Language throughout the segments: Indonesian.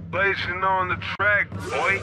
Blazing on the track, boy.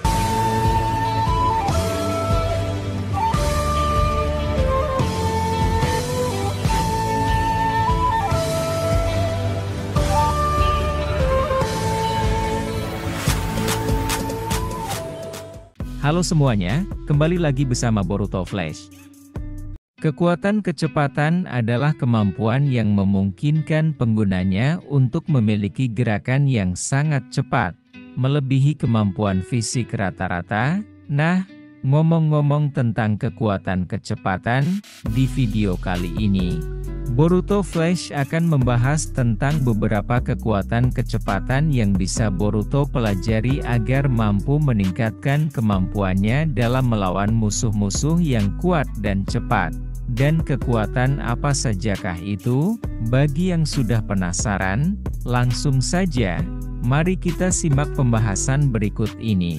Halo semuanya, kembali lagi bersama Boruto Flash. Kekuatan kecepatan adalah kemampuan yang memungkinkan penggunanya untuk memiliki gerakan yang sangat cepat, melebihi kemampuan fisik rata-rata. Nah, ngomong-ngomong tentang kekuatan kecepatan, di video kali ini, Boruto Flash akan membahas tentang beberapa kekuatan kecepatan yang bisa Boruto pelajari agar mampu meningkatkan kemampuannya dalam melawan musuh-musuh yang kuat dan cepat. Dan kekuatan apa sajakah itu? Bagi yang sudah penasaran, langsung saja, mari kita simak pembahasan berikut ini.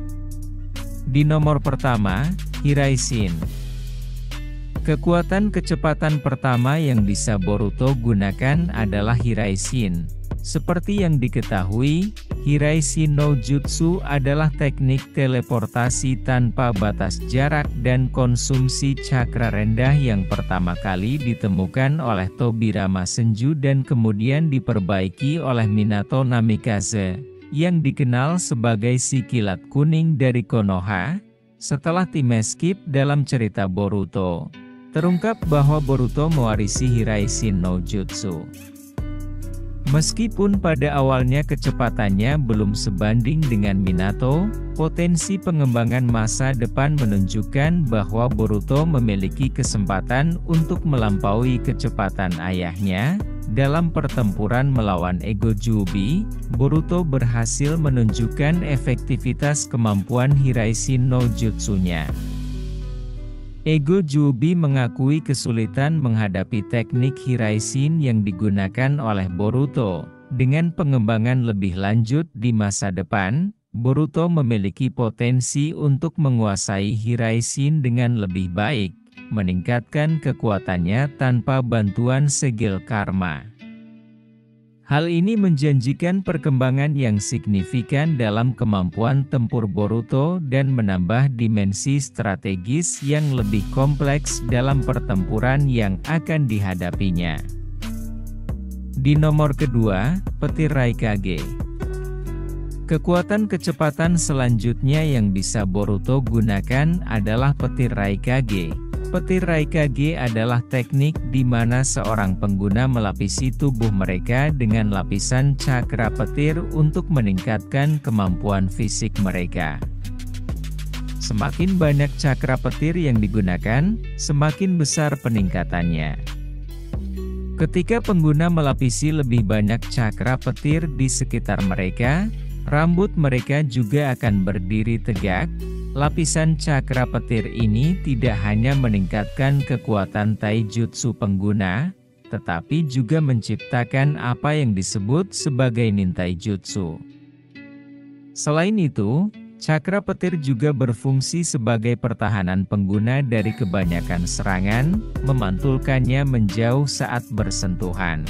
Di nomor pertama, Hiraishin. Kekuatan kecepatan pertama yang bisa Boruto gunakan adalah Hiraishin. Seperti yang diketahui, Hiraishin no Jutsu adalah teknik teleportasi tanpa batas jarak dan konsumsi cakra rendah yang pertama kali ditemukan oleh Tobirama Senju dan kemudian diperbaiki oleh Minato Namikaze, yang dikenal sebagai si kilat kuning dari Konoha. Setelah time skip dalam cerita Boruto, terungkap bahwa Boruto mewarisi Hiraishin no Jutsu. Meskipun pada awalnya kecepatannya belum sebanding dengan Minato, potensi pengembangan masa depan menunjukkan bahwa Boruto memiliki kesempatan untuk melampaui kecepatan ayahnya. Dalam pertempuran melawan Ego Jubi, Boruto berhasil menunjukkan efektivitas kemampuan Hiraishin no Jutsunya. Ego Jubi mengakui kesulitan menghadapi teknik Hiraishin yang digunakan oleh Boruto. Dengan pengembangan lebih lanjut di masa depan, Boruto memiliki potensi untuk menguasai Hiraishin dengan lebih baik, meningkatkan kekuatannya tanpa bantuan segel karma. Hal ini menjanjikan perkembangan yang signifikan dalam kemampuan tempur Boruto dan menambah dimensi strategis yang lebih kompleks dalam pertempuran yang akan dihadapinya. Di nomor kedua, petir Raikage. Kekuatan kecepatan selanjutnya yang bisa Boruto gunakan adalah petir Raikage. Petir Raikage adalah teknik di mana seorang pengguna melapisi tubuh mereka dengan lapisan cakra petir untuk meningkatkan kemampuan fisik mereka. Semakin banyak cakra petir yang digunakan, semakin besar peningkatannya. Ketika pengguna melapisi lebih banyak cakra petir di sekitar mereka, rambut mereka juga akan berdiri tegak. Lapisan cakra petir ini tidak hanya meningkatkan kekuatan taijutsu pengguna, tetapi juga menciptakan apa yang disebut sebagai nintaijutsu. Selain itu, cakra petir juga berfungsi sebagai pertahanan pengguna dari kebanyakan serangan, memantulkannya menjauh saat bersentuhan.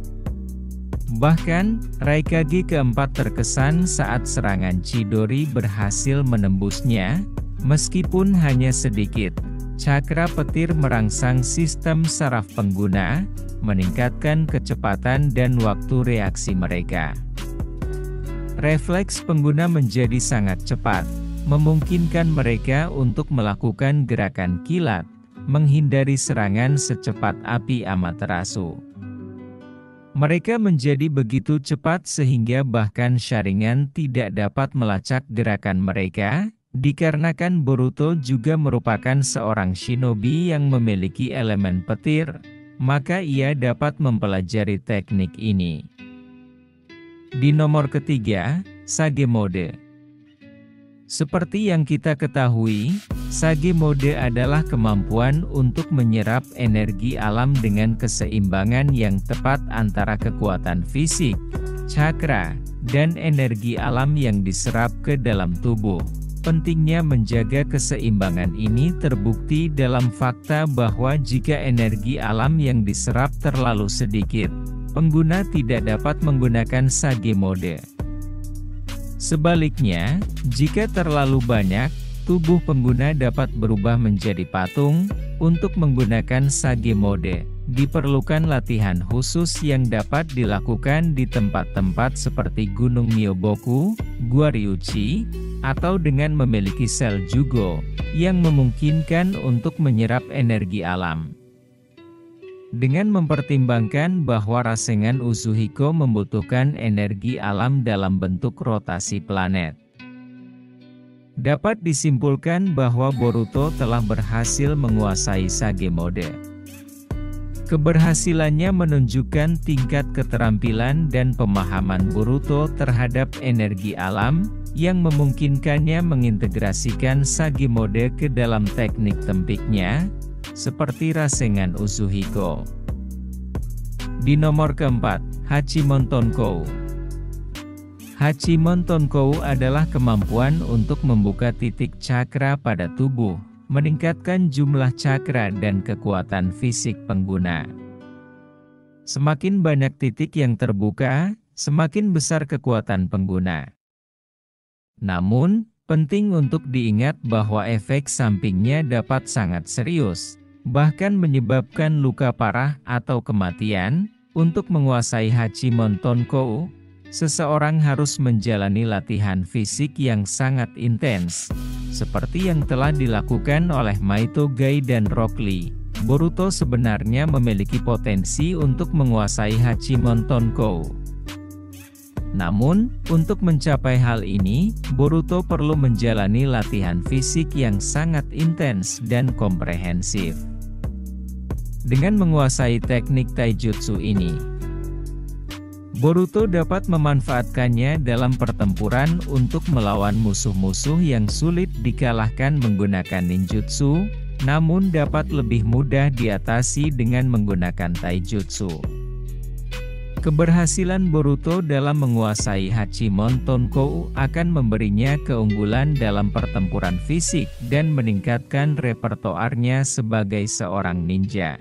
Bahkan, Raikage keempat terkesan saat serangan Chidori berhasil menembusnya, meskipun hanya sedikit. Cakra petir merangsang sistem saraf pengguna, meningkatkan kecepatan dan waktu reaksi mereka. Refleks pengguna menjadi sangat cepat, memungkinkan mereka untuk melakukan gerakan kilat, menghindari serangan secepat api Amaterasu. Mereka menjadi begitu cepat sehingga bahkan Sharingan tidak dapat melacak gerakan mereka, dikarenakan Boruto juga merupakan seorang shinobi yang memiliki elemen petir, maka ia dapat mempelajari teknik ini. Di nomor ketiga, Sage Mode. Seperti yang kita ketahui, Sage Mode adalah kemampuan untuk menyerap energi alam dengan keseimbangan yang tepat antara kekuatan fisik, cakra, dan energi alam yang diserap ke dalam tubuh. Pentingnya menjaga keseimbangan ini terbukti dalam fakta bahwa jika energi alam yang diserap terlalu sedikit, pengguna tidak dapat menggunakan Sage Mode. Sebaliknya, jika terlalu banyak, tubuh pengguna dapat berubah menjadi patung. Untuk menggunakan Sage mode, diperlukan latihan khusus yang dapat dilakukan di tempat-tempat seperti Gunung Myoboku, Gua Ryuchi, atau dengan memiliki sel Jugo, yang memungkinkan untuk menyerap energi alam. Dengan mempertimbangkan bahwa Rasengan Uzuhiko membutuhkan energi alam dalam bentuk rotasi planet, dapat disimpulkan bahwa Boruto telah berhasil menguasai Sage mode. Keberhasilannya menunjukkan tingkat keterampilan dan pemahaman Boruto terhadap energi alam, yang memungkinkannya mengintegrasikan Sage mode ke dalam teknik tempiknya, seperti Rasengan Uzuhiko. Di nomor keempat, Hachimon Tonkou. Hachimon Tonkou adalah kemampuan untuk membuka titik cakra pada tubuh, meningkatkan jumlah cakra dan kekuatan fisik pengguna. Semakin banyak titik yang terbuka, semakin besar kekuatan pengguna. Namun, penting untuk diingat bahwa efek sampingnya dapat sangat serius, bahkan menyebabkan luka parah atau kematian. Untuk menguasai Hachimon Tonkou, seseorang harus menjalani latihan fisik yang sangat intens, seperti yang telah dilakukan oleh Mahito Gai dan Rock Lee. Boruto sebenarnya memiliki potensi untuk menguasai Hachimon Tonkou. Namun, untuk mencapai hal ini, Boruto perlu menjalani latihan fisik yang sangat intens dan komprehensif. Dengan menguasai teknik taijutsu ini, Boruto dapat memanfaatkannya dalam pertempuran untuk melawan musuh-musuh yang sulit dikalahkan menggunakan ninjutsu, namun dapat lebih mudah diatasi dengan menggunakan taijutsu. Keberhasilan Boruto dalam menguasai Hachimon Tonkou akan memberinya keunggulan dalam pertempuran fisik dan meningkatkan repertoarnya sebagai seorang ninja.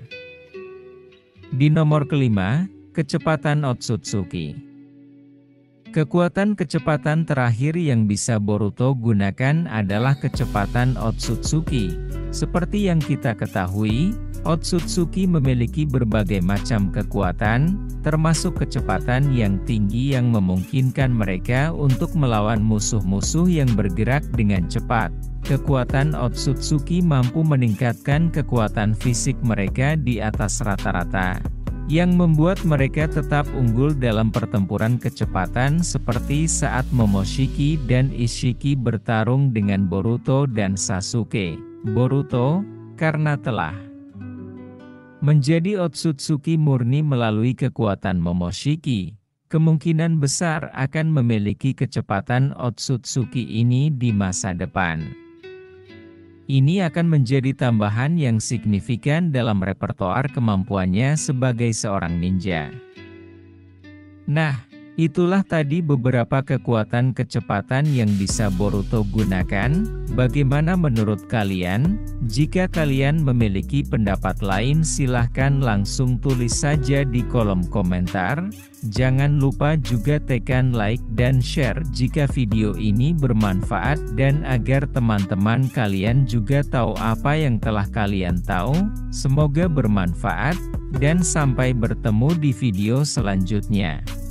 Di nomor kelima, kecepatan Otsutsuki. Kekuatan kecepatan terakhir yang bisa Boruto gunakan adalah kecepatan Otsutsuki. Seperti yang kita ketahui, Otsutsuki memiliki berbagai macam kekuatan, termasuk kecepatan yang tinggi yang memungkinkan mereka untuk melawan musuh-musuh yang bergerak dengan cepat. Kekuatan Otsutsuki mampu meningkatkan kekuatan fisik mereka di atas rata-rata, yang membuat mereka tetap unggul dalam pertempuran kecepatan seperti saat Momoshiki dan Ishiki bertarung dengan Boruto dan Sasuke. Boruto, karena telah menjadi Otsutsuki murni melalui kekuatan Momoshiki, kemungkinan besar akan memiliki kecepatan Otsutsuki ini di masa depan. Ini akan menjadi tambahan yang signifikan dalam repertoar kemampuannya sebagai seorang ninja. Nah, itulah tadi beberapa kekuatan kecepatan yang bisa Boruto gunakan. Bagaimana menurut kalian? Jika kalian memiliki pendapat lain, silahkan langsung tulis saja di kolom komentar. Jangan lupa juga tekan like dan share jika video ini bermanfaat, dan agar teman-teman kalian juga tahu apa yang telah kalian tahu. Semoga bermanfaat, dan sampai bertemu di video selanjutnya.